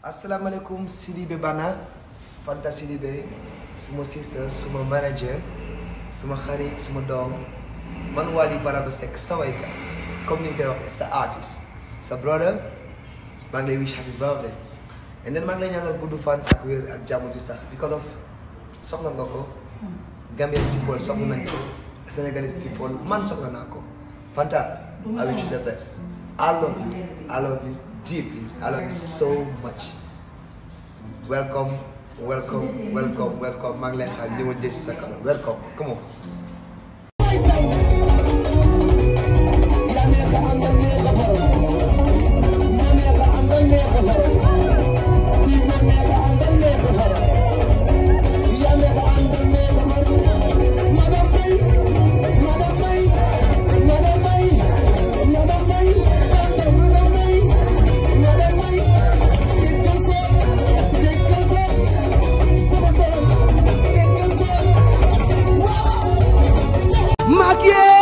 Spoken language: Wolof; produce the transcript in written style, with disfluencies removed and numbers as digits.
Assalamualaikum Sidibé Bana Fanta Sidibé suma sister suma manager suma xarit suma doom man Wally Ballago Seck sa waykat comme ni nga koy waxee sa artist sa brother maa ngi lay wish happy birthday and then maa ngi lay ñaanal gudd fan ak wér ak jàmm ju sax because of soxla nga ko Gambian people soxla nañ ko Senegalese people man soxla naa ko Fanta I wish you the best. I love you deeply. I love you so much. Welcome. Maa ngi lay xaar ñu ma sa kanam. Welcome. Come on. Maquillé